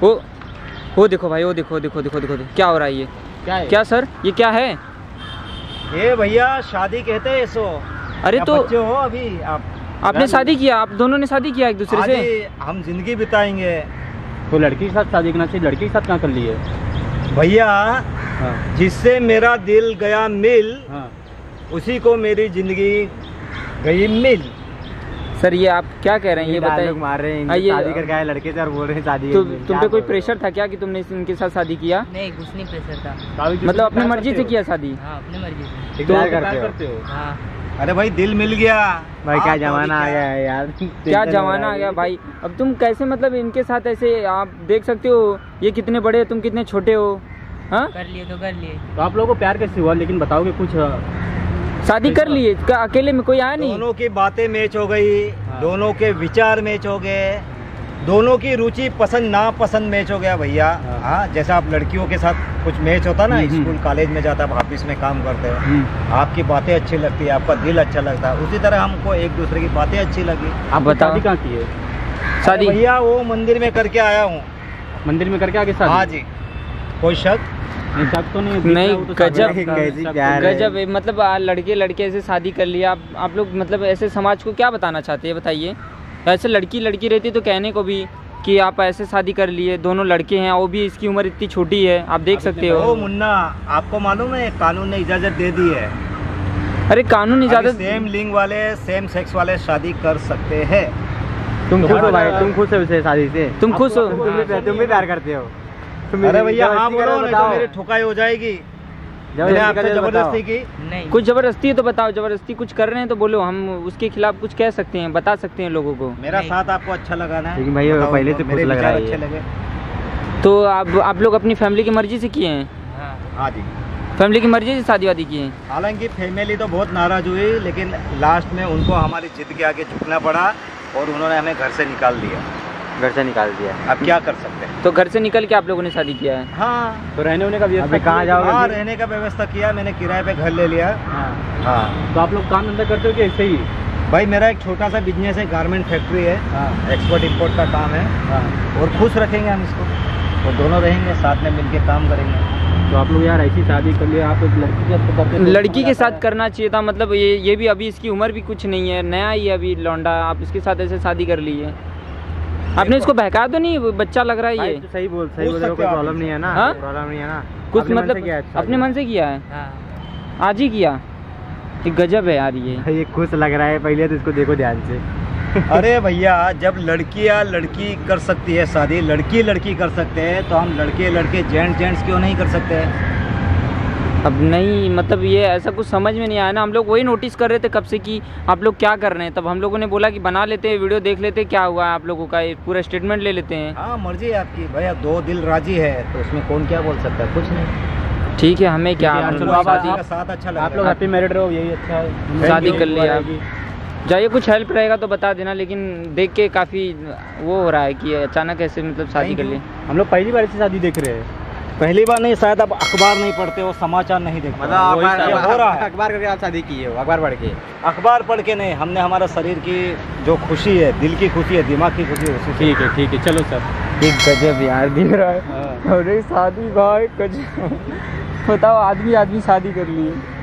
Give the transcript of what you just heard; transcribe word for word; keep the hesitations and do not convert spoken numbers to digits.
वो वो देखो भाई, वो देखो देखो देखो देखो, देखो क्या हो रहा है ये? क्या है? क्या सर ये क्या है? ये भैया शादी कहते हैं इसको। अरे तो बच्चे हो अभी आप, आपने शादी किया, आप दोनों ने शादी किया एक दूसरे से? हम जिंदगी बिताएंगे। तो लड़की के साथ शादी करना चाहिए, लड़की के साथ कहाँ कर ली है? भैया हाँ। जिससे मेरा दिल गया मिल, हाँ। उसी को मेरी जिंदगी गई मिल। सर ये आप क्या कह रहे हैं ये बताइए। लोग मार रहे हैं, आइए, शादी करके आए लड़के से और बोल रहे हैं शादी। तो तुम पे कोई प्रेशर था क्या कि तुमने इनके साथ शादी किया? नहीं, कुछ नहीं प्रेशर था। मतलब अपनी मर्जी से किया शादी? हाँ, अपनी मर्जी से। तो करते हो? हाँ। अरे भाई दिल मिल गया भाई, क्या जमाना आ गया है यार। क्या जमाना आ गया भाई। अब तुम कैसे मतलब इनके साथ ऐसे, आप देख सकते हो ये कितने बड़े, तुम कितने छोटे हो। हाँ, कर लिए तो कर लिए। तो आप लोगों को प्यार कैसे हुआ, लेकिन बताओगे कुछ? शादी कर लिए अकेले में, कोई आया नहीं? दोनों की बातें मैच हो गई, हाँ। दोनों के विचार मैच हो गए, दोनों की रुचि पसंद ना पसंद मैच हो गया भैया। हाँ। हाँ, जैसा आप लड़कियों के साथ कुछ मैच होता ना, स्कूल कॉलेज में जाता है, ऑफिस में काम करते हैं, आपकी बातें अच्छी लगती है, आपका दिल अच्छा लगता है, उसी तरह हमको एक दूसरे की बातें अच्छी लगी। आप बताओ। शादी कहाँ की है? शादी भैया वो मंदिर में करके आया हूँ। मंदिर में करके आगे शादी? हाँ जी। कोई शक नहीं, शक तो नहीं है। नहीं, तो गजब गजब गजब है। मतलब आ, लड़के लड़के से शादी कर लिया। आप आप लोग मतलब ऐसे समाज को क्या बताना चाहते हैं बताइए? ऐसे लड़की लड़की रहती तो कहने को भी कि आप ऐसे शादी कर लिए, दोनों लड़के हैं, वो भी इसकी उम्र इतनी छोटी है, आप देख सकते ओ हो। मुन्ना, आपको मालूम है कानून ने इजाजत दे दी है। अरे कानून इजाजत? सेम लिंग वाले, सेम सेक्स वाले शादी कर सकते हैं। तुम खुश हो भाई? तुम खुश हो उसे शादी से? तुम खुश हो? तुम भी प्यार करते हो? अरे भैया हाँ बोलो, नहीं तो मेरी ठुकाई हो जाएगी। मैंने आपसे जबरदस्ती की? नहीं। कुछ जबरदस्ती है तो बताओ, जबरदस्ती कुछ कर रहे हैं तो बोलो, हम उसके खिलाफ कुछ कह सकते हैं, बता सकते हैं लोगों को। मेरा साथ आपको अच्छा लगा ना? लेकिन भाई पहले से खुश लग रहा है। अच्छे लगे तो आप आप लोग अपनी फैमिली की मर्जी से किए हैं? हाँ। हाँ जी। फैमिली की मर्जी से शादी वादी किए हैं? हालांकि फैमिली तो बहुत नाराज हुई, लेकिन लास्ट में उनको हमारी जिद के आगे झुकना पड़ा और उन्होंने हमें घर से निकाल दिया। घर से निकाल दिया? अब क्या कर सकते हैं। तो घर से निकल के आप लोगों ने शादी किया है? हाँ। तो रहने होने का व्यवस्था कहाँ जाओगे? हाँ, रहने का व्यवस्था किया, मैंने किराए पे घर ले लिया। हाँ। हाँ। तो आप लोग काम धंधा करते हो कि ऐसे ही? भाई मेरा एक छोटा सा बिजनेस है, गारमेंट फैक्ट्री है। हाँ। एक्सपोर्ट इम्पोर्ट का काम है। हाँ। और खुश रखेंगे हम इसको, और दोनों रहेंगे साथ में मिलके काम करेंगे। तो आप लोग यार ऐसी शादी कर लिया, आप एक लड़की के साथ करते? लड़की के साथ करना चाहिए था। मतलब ये ये भी अभी इसकी उम्र भी कुछ नहीं है, नया ही है अभी लौंडा, आप इसके साथ ऐसे शादी कर ली है। आपने इसको बहका दो नहीं, बच्चा लग रहा है ये। तो सही बोल सही बोल रहे हो, कोई प्रॉब्लम नहीं है ना? हाँ? प्रॉब्लम नहीं है ना? कुछ अपने मन से मतलब किया है शादी? अपने मन से किया है? हाँ। आज ही किया? ये गजब है यार ये। ये खुश लग रहा है, पहले तो इसको देखो ध्यान से। अरे भैया, जब लड़कियां लड़की कर सकती है शादी, लड़की लड़की कर सकते हैं, तो हम लड़के लड़के जेंट्स जेंट्स क्यों नहीं कर सकते हैं? अब नहीं, मतलब ये ऐसा कुछ समझ में नहीं आया ना। हम लोग वही नोटिस कर रहे थे कब से कि आप लोग क्या कर रहे हैं, तब हम लोगों ने बोला कि बना लेते हैं वीडियो, देख लेते हैं क्या हुआ है आप लोगों का, ये पूरा स्टेटमेंट ले लेते हैं। हाँ, मर्जी है आपकी भैया, दो दिल राजी है तो उसमें कौन क्या बोल सकता है? कुछ नहीं। ठीक है, हमें क्या, यार, हम चलो लोग आप- शादी का साथ अच्छा लगा। आप लोग हैप्पी मैरिड रहो, यही अच्छा है। शादी कर लिया। जाइए, कुछ हेल्प रहेगा तो बता देना, लेकिन देख के काफ़ी वो हो रहा है कि अचानक ऐसे मतलब शादी कर ली। हम लोग पहली बार ऐसी शादी देख रहे हैं। पहली बार नहीं, शायद आप अखबार नहीं पढ़ते हो, समाचार नहीं देखते मतलब हो। वही अखबार सब हो रहा है। अखबार करके आप शादी की हो? अखबार पढ़ के? अखबार पढ़ के नहीं, हमने हमारा शरीर की जो खुशी है, दिल की खुशी है, दिमाग की खुशी है, उसी से। ठीक है ठीक है, चलो सर। एक गजब यार दिख रहा है। अरे शादी भाई गजब। बताओ, आदमी आदमी शादी कर लिए।